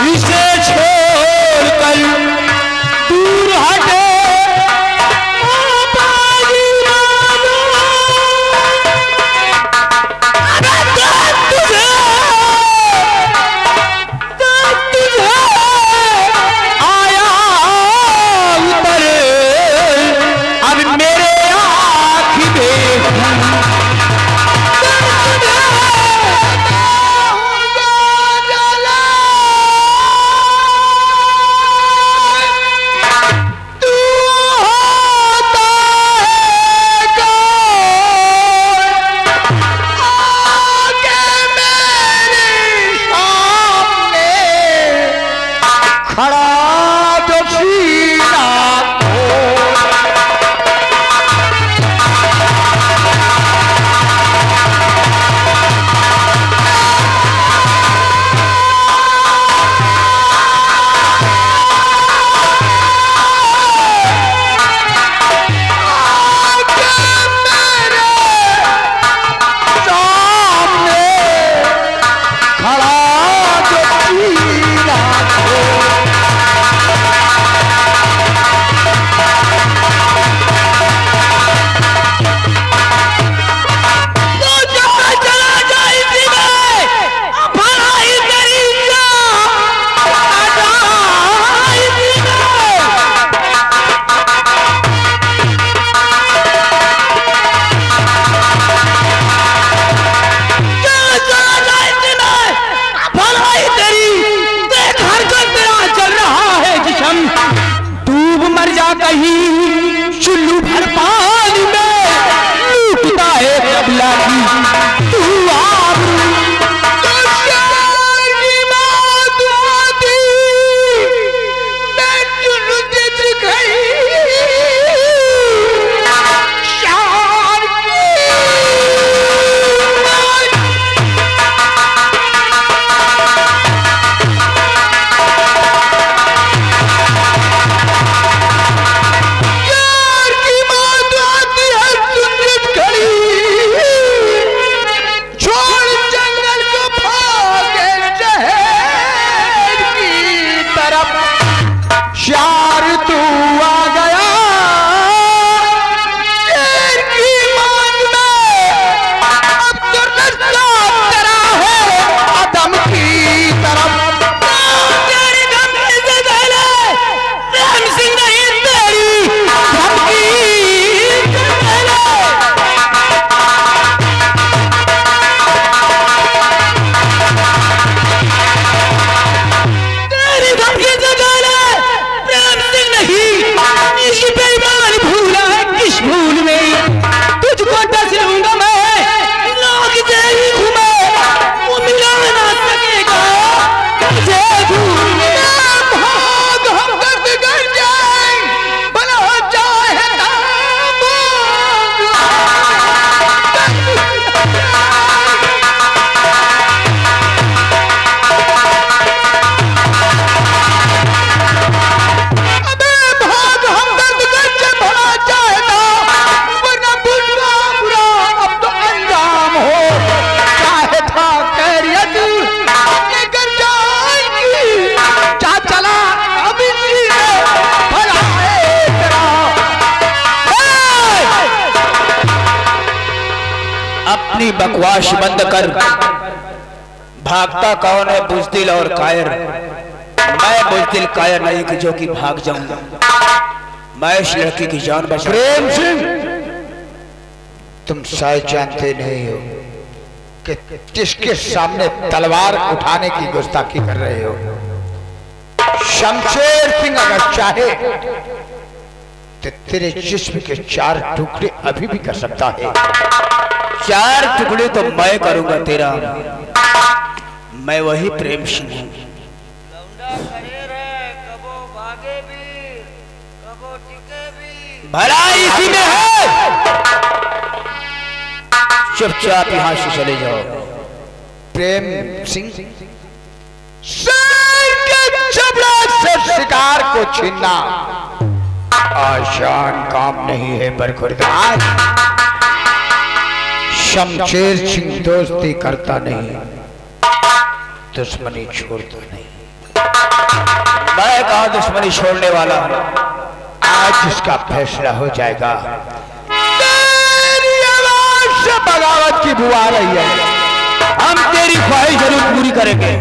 इसे छोड़कर दूर हटे चुल्लू भर पानी में लूटता है कबला की तू बकवास बंद कर। भागता कौन है? बुजदिल और कायर। मैं बुजदिल कायर नहीं कि जो कि भाग जाऊंगा। मैं इस लड़की की जान बचा। प्रेम सिंह, तुम शायद जानते नहीं हो कि किसके सामने तलवार उठाने की गुस्ताखी कर रहे हो। शमशेर सिंह अगर चाहे तो तेरे जिस्म के 4 टुकड़े अभी भी कर सकता है। 4 टुकड़े तो मैं करूंगा तेरा। मैं वही प्रेम सिंह हूं। भला इसी में है। चुपचाप यहां से चले जाओ। प्रेम सिंह, शेर के जबड़े से शिकार को छीनना आसान काम नहीं है बरखुरदार। शमशेर सिंह दोस्ती करता नहीं, दुश्मनी छोड़ता नहीं। मैं कहा दुश्मनी छोड़ने वाला हूं। आज इसका फैसला हो जाएगा। तेरी आवाज से बगावत की बुआ रही है। हम तेरी ख्वाहिश जरूर पूरी करेंगे।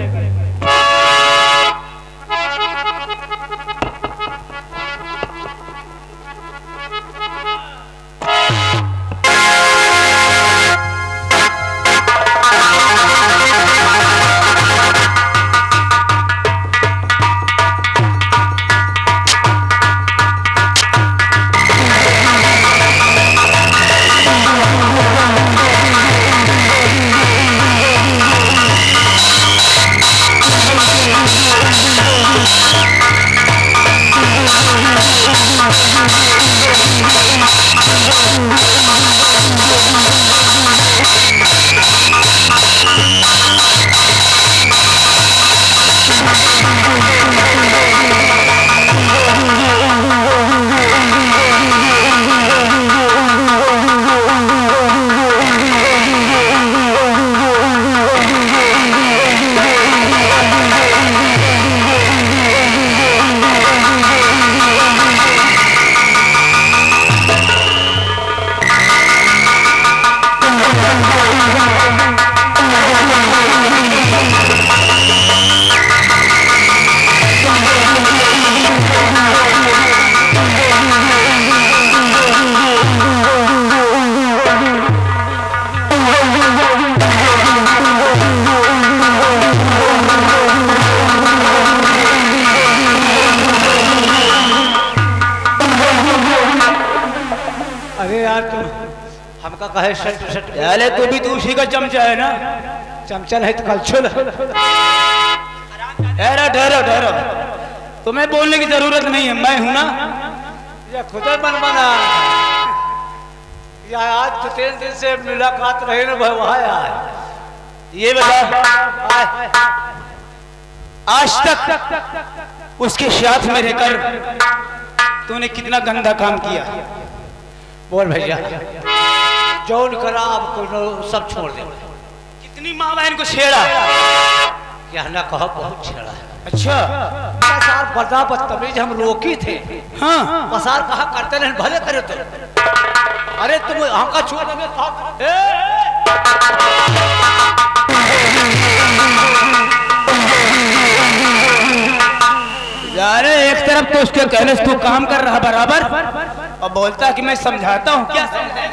हमका कहे अरे तू भी तो उसी का चमचा है ना। चमचा है तो कल छुल। ठहरो ठहरो, तुम्हें बोलने की जरूरत नहीं है, मैं हूं ना। ये खुद मन बना या आज तो 3 दिन से मुलाकात रही ना भाई। यार ये बता, आज तक उसके साथ में रहकर तूने कितना गंदा काम किया? बोल भैया, जौन करा आपको सब छोड़ दे। कितनी माँ बहन को छेड़ा? क्या ना कहो, बहुत छेड़ा। अच्छा, साल बड़ा बदतमीज हम रोकी थे। हाँ, पसार कहा करते नहीं, भले करे तो। अरे तुम हमका छोड़ में यार एक तरफ तो उसके कहने से तू काम कर रहा बराबर और बोलता कि मैं समझाता हूँ। क्या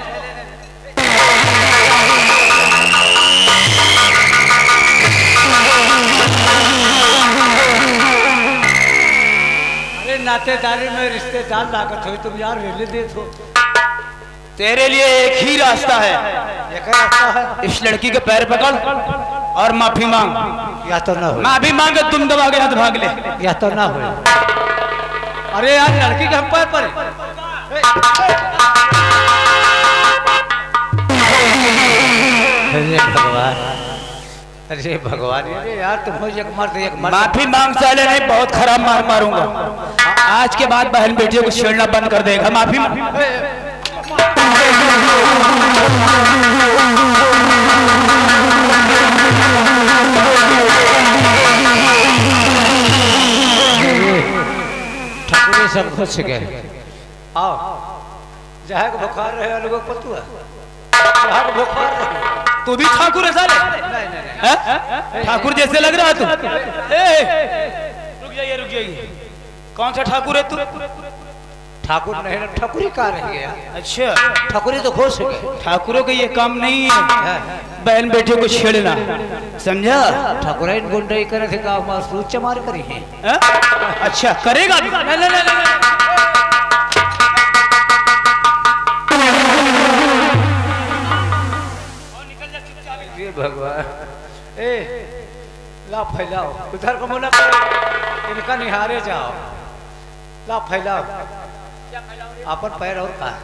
अरे नातेदारी में रिश्तेदार लागत हो तुम यार रेले दे दो। तेरे लिए एक ही रास्ता है। एक रास्ता है, इस लड़की के पैर पकड़ और माफी मांग। या तो ना हो, माफी मांगे तुम दबा के हाथ भाग ले। या तो ना हो। अरे यार लड़की के हम पैर पर अरे भगवान, अरे भगवान, अरे यार तुम एक मर्द एक मर्द। माफी मांग साले नहीं, बहुत खराब मार मारूंगा। आज के बाद बहन बेटियों को छेड़ना बंद कर देगा। माफी ठाकुर सब खुश गए। आओ जहाँ को बुखार रहे अलगो पतुआ, जहाँ को बुखार रहे। तू भी ठाकुर है साले? नहीं। ठाकुर जैसे लग रहा तू। रुक जाइए, कौन सा ठाकुर है तू? ठाकुर नहीं, ठाकुरी कहाँ रह गया? अच्छा, ठाकुरी तो खुश हो गए। ठाकुरों का ये काम नहीं है बहन बेटियों को छेड़ना, समझा? ठाकुर गुंडाई करे थे, गाँव में सूच चमार करी है। अच्छा करेगा भी? भगवान, ए ला फैलाओ, उधर को मुना करो, इनका निहारे जाओ। ला फैलाओ अपन पैर और का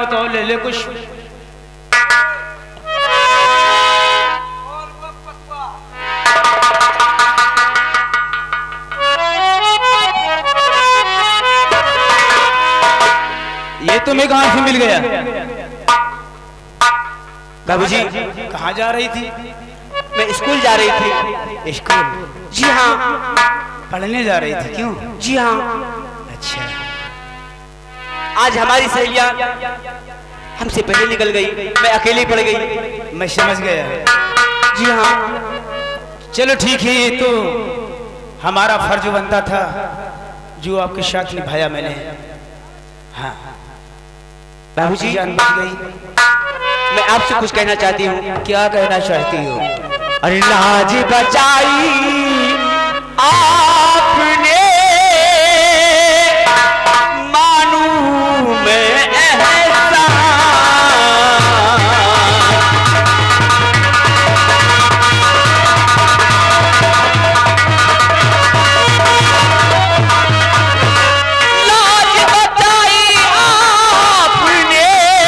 बताओ, ले ले कुछ। ये तुम्हें कहां से मिल गया? बाबूजी कहाँ जा रही थी? मैं स्कूल जा रही थी। स्कूल? जी हाँ। पढ़ने जा रही थी? क्यों? जी हाँ। अच्छा। आज हमारी सहेलियां हमसे पहले निकल गई, मैं अकेली पड़ गई। मैं समझ गया। जी हाँ। चलो ठीक है, ये तो हमारा फर्ज बनता था जो आपके साथ निभाया मैंने। हाँ बाबूजी, जान बच गई। मैं आपसे कुछ कहना चाहती हूँ। क्या कहना चाहती हो? अरे लाज बचाई आपने, मानू मैं एहसान। लाज बचाई आपने,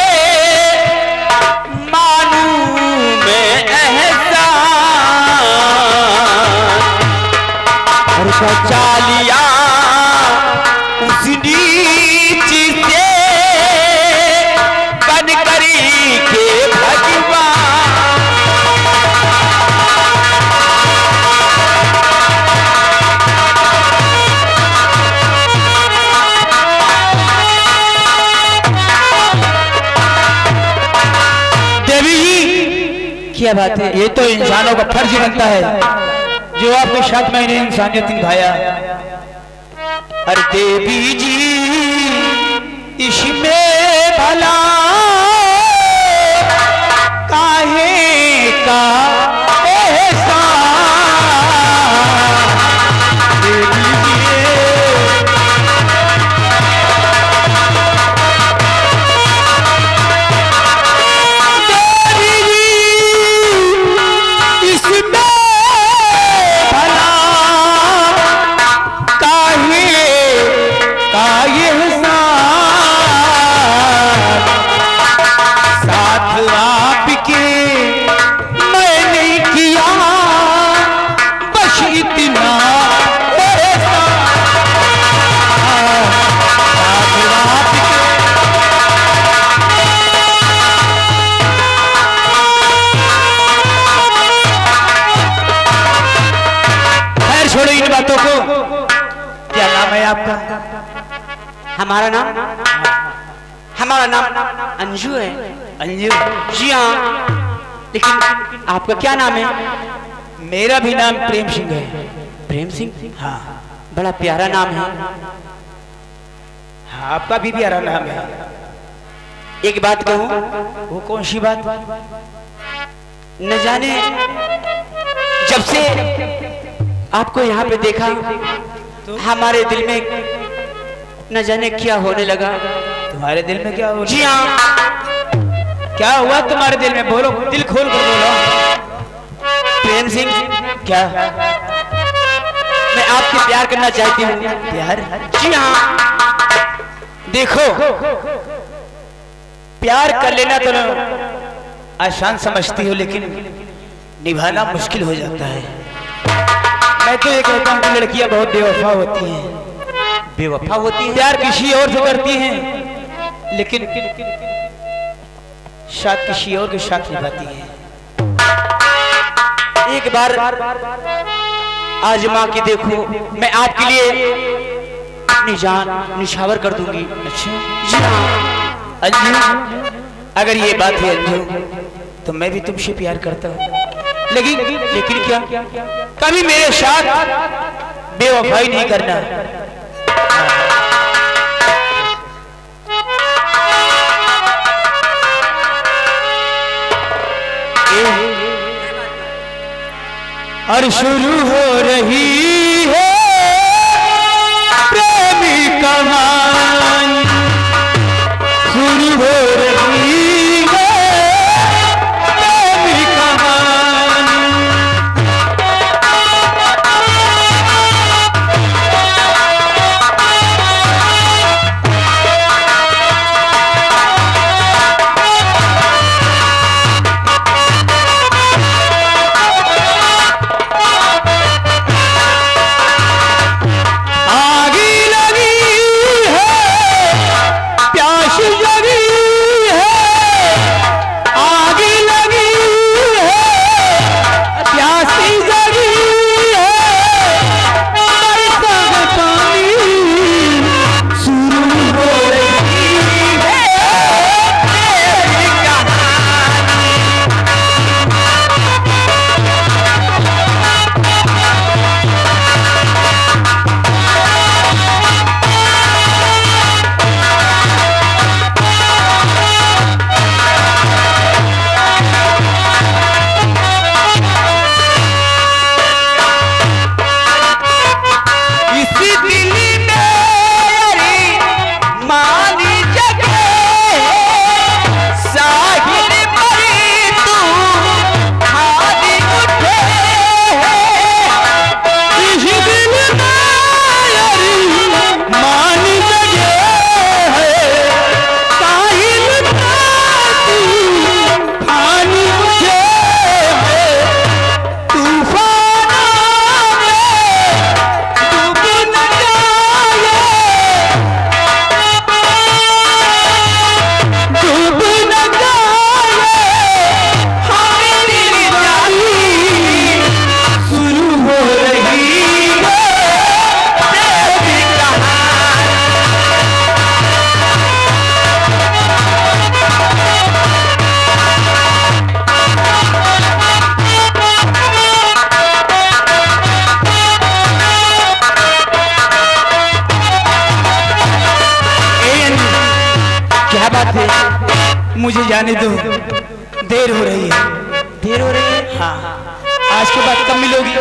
मानू मैं एहसान। और बचा लिया उस नीच से बन करी के भगवान। देवी जी, क्या बात है? ये तो इंसानों का फर्ज बनता है जो आपके साथ मैंने इंसानियत निभाया। अरे देवी जी, इसमें भला काहे का एहसान दे दीजिए। देवी जी, इसमें भला काहे का एहसान, साथ आपके मैंने किया बस इतना एहसान। साथ आपके खैर छोड़ो इन बातों को। क्या नाम है आपका? हमारा नाम अंजू है। अंजू? जी हाँ। लेकिन आपका क्या नाम है? मेरा भी नाम प्रेम सिंह है। प्रेम सिंह? हाँ। बड़ा प्यारा नाम है। हाँ, आपका भी प्यारा नाम है। एक बात कहूँ? वो कौन सी बात? न जाने जब से आपको यहाँ पे देखा हमारे दिल में न जाने क्या होने लगा। तुम्हारे दिल में क्या हो? जी हाँ। क्या हुआ तुम्हारे दिल में? बोलो, दिल खोल कर बोलो। प्रेम सिंह, क्या? मैं आपसे प्यार करना चाहती हूँ। प्यार? जी हाँ। देखो, प्यार कर लेना तो आसान समझती हो, लेकिन निभाना मुश्किल हो जाता है। मैं तो ये कहता हूँ कि लड़कियां बहुत बेवफा होती हैं। बेवफा होती है? प्यार किसी और से करती हैं, लेकिन शायद किसी और के साथ निभाती हैं। एक बार आजमा के देखो, मैं आपके लिए अपनी जान निछावर कर दूंगी। अच्छा? जी हाँ। अंजू, अगर ये बात है अंजू, तो मैं भी तुमसे प्यार करता हूँ, लेकिन क्या कभी मेरे साथ बेवफाई नहीं करना। और शुरू हो रही है प्रेमी कहानी, शुरू हो रही है प्रेमी कहानी। मुझे जाने दो, देर हो रही है। देर हो रही है? हाँ, आज के बाद कब मिलोगी?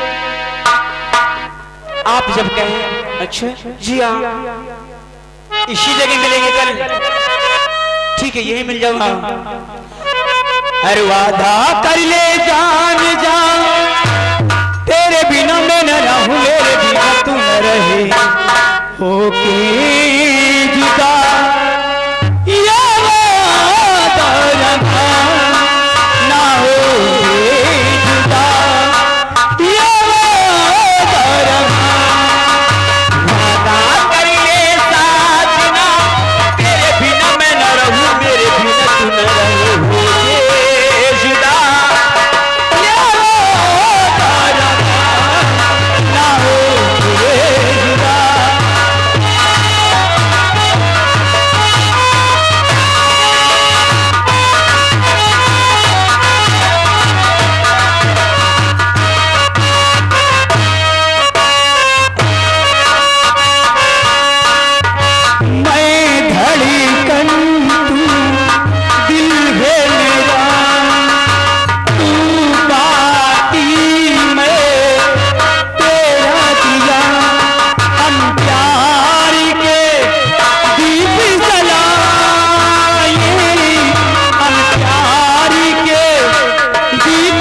आप जब कहें। अच्छा जी हाँ, इसी जगह मिलेंगे कल? ठीक है, यही मिल जाऊंगा। अरे वादा कर ले जान जान, तेरे बिना मैं न रहूं, मेरे बिना तू न रहे, होके जुदा ये वादा रखा, ना होके जुदा ये वादा रखा। वादा कर ले साजना, तेरे बिना मैं न रहूं, मेरे बिना तू न रहे, होके जुदा ये वादा रखा, ना होके जुदा। मैं धड़कन तू दिल है मेरा, तू बाती मैं तेरा दिया, हम प्यार के दीप जलाए, हम प्यार के दीप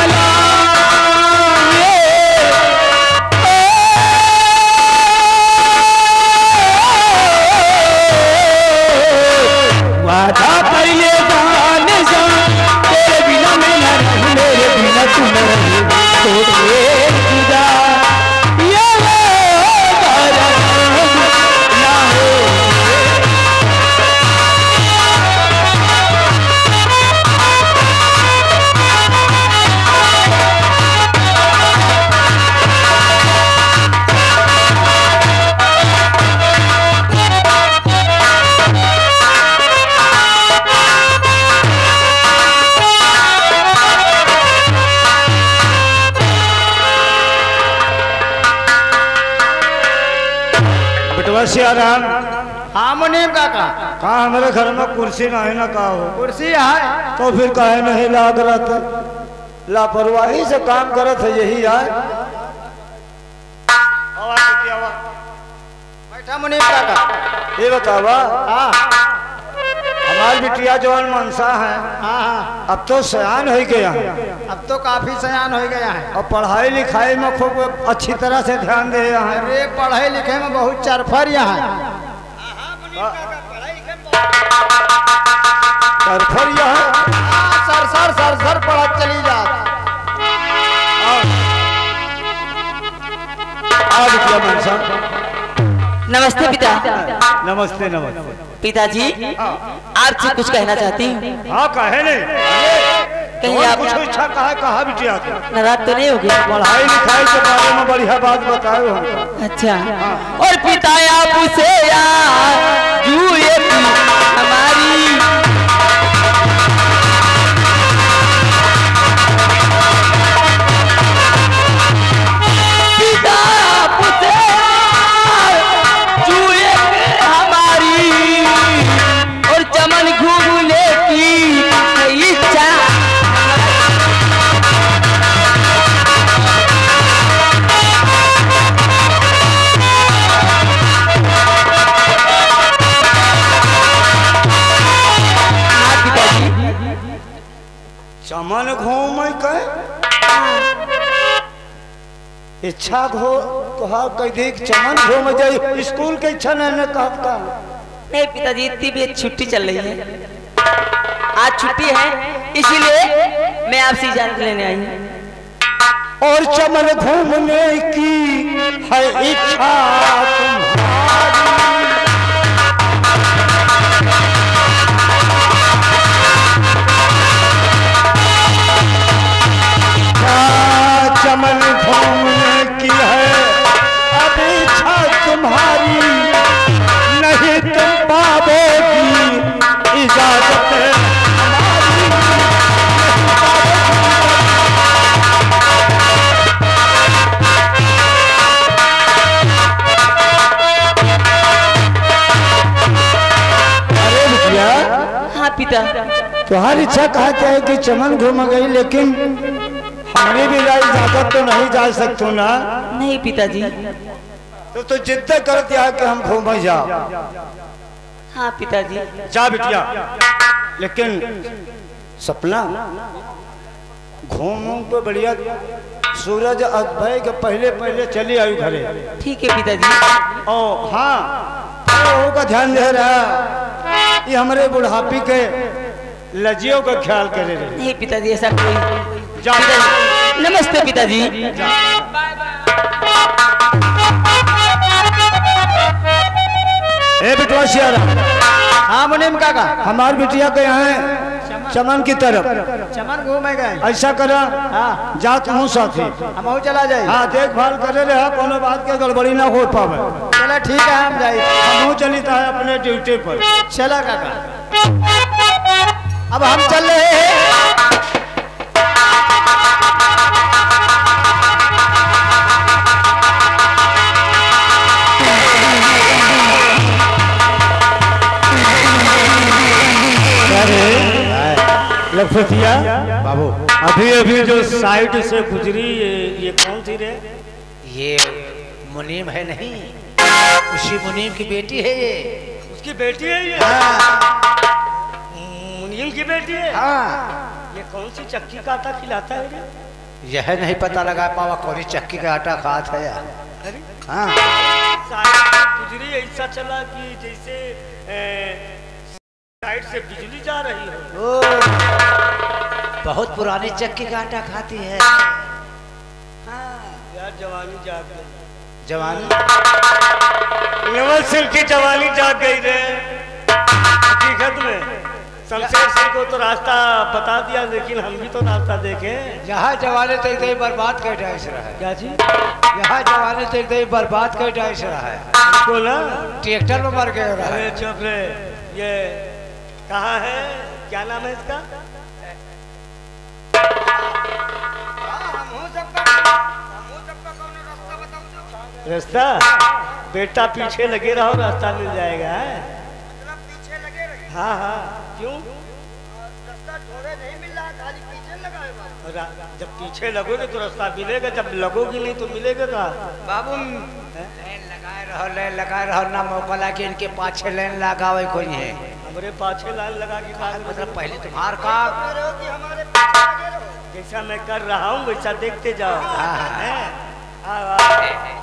जलाए। वादा कर ले जान जान, तेरे बिना मैं न रहूं, मेरे बिना तू न रहे, होके जुदा ये वादा रखा, ना हो। बटवा सियाराम, हाँ मुनीम काका, कहा हमारे घर में कुर्सी ना है ना कहा हो, कुर्सी है। तो फिर काहे नहीं लाग रहा था? लापरवाही से काम करत है, यही है। बैठा मुनीम काका। ये बतावा, हाँ हमारी बिटिया जवान मनसा है, हाँ हाँ, अब तो सयान हो गया, अब तो काफी सयान हो गया है। और पढ़ाई लिखाई में खूब अच्छी तरह से ध्यान दे रहा है। अरे पढ़ाई लिखे में बहुत चरफर यहाँ है। तरफर यह सर सर सर सर पढ़त चली जा। आ बिटिया मनसा। नमस्ते पिता। नमस्ते नमस्ते। पिताजी, आपसे कुछ कहना चाहती हूँ। हाँ कहे नहीं, कहीं आप कुछ इच्छा कहा बिटिया की? नाराज तो नहीं हो गया? पढ़ाई लिखाई के बारे में बढ़िया बात बताओ हमको। अच्छा, और पिता आपसे ये हमारी पिता आपसे हमारी और चमन घूमने की इच्छा। चमन घूम के इच्छा घो कहा कहीं चमन घूम जाए, स्कूल के इच्छा नहीं कहता। नहीं पिताजी, इतनी भी छुट्टी चल रही है, आज छुट्टी है, इसीलिए मैं आपसे इजाजत लेने आई हूँ। और चमन घूमने की है इच्छा चमन घूमने की है अब इच्छा तुम्हारी, नहीं तुम पाओगी इजाजत हमारी। पिता। तुम्हारी इच्छा कहते है कि चमन घूम गई, लेकिन हमें भी इजाजत तो नहीं जा सकते ना। नहीं पिताजी। तो जिद कर दिया कि हम घूम जाओ। हाँ पिताजी। जा बिटिया, लेकिन सपना घूमू तो बढ़िया, सूरज अस्त के पहले पहले चली आई घरे। ठीक है पिताजी। ओ हाँ, का ध्यान दे रहा, ये हमारे बुढ़ापी के लजियों का ख्याल करे रहे। नहीं पिताजी, ऐसा कोई। जा नमस्ते पिताजी। ए बिटवा सियारा। हाँ मुनीम काका। हमार बिटिया के यहाँ चमन की तरफ चमन घूमे गए। ऐसा करा, हाँ जा तू साथी, हम चला जाए। हाँ देखभाल करे रहे, कोनो बात के गड़बड़ी ना हो पावे। चला ठीक है, हम जाए। हम चलता है अपने ड्यूटी पर। चला काका, अब हम चल रहे हैं। लखपतिया बाबू, अभी अभी जो साइड से गुजरी, ये कौन थी रे? ये मुनीम है नहीं, उसी मुनीम की बेटी है ये। उसकी बेटी है ये? हाँ। मुनीम की बेटी है? हाँ। ये कौन सी चक्की का आटा खिलाता है रे? यह नहीं पता लगा पावा कौन सी चक्की का आटा खाता है यार। हाँ। गुजरी ऐसा चला कि जैसे साइड से बिजली जा रही है। ओ, बहुत पुरानी चक्की का आटा खाती है। यार जवानी जाग गई। जवानी नवल सिंह की जवानी जाग गई रे। हकीकत में शमशेर सिंह को तो रास्ता बता दिया, लेकिन हम भी तो रास्ता देखे। यहाँ जवानी तो एकदम बर्बाद कर डाइस रहा है। क्या जी? यहाँ जवानी तो एकदम बर्बाद कर डाइस रहा है। को ना ट्रैक्टर में मर गया रहा है। अरे चुप रे, ये कहाँ है? क्या नाम है इसका? रास्ता बेटा पीछे लगे रहो, रास्ता मिल जाएगा। पीछे लगे रहे। हाँ हाँ, क्यों? रास्ता थोड़े नहीं मिल रहा, खाली पीछे लगा है। जब पीछे लगोगे तो रास्ता मिलेगा, जब लगोगी नहीं तो मिलेगा कहाँ? बाबू लाइन लगाए रहो ना, मौका लाके इनके पाछे लाइन लगावे कोई है। हमारे पाछे लाइन लगा के मतलब पहले तुम्हार काम जैसा मैं कर रहा हूँ वैसा देखते जाओ। हाँ, हाँ। हैं?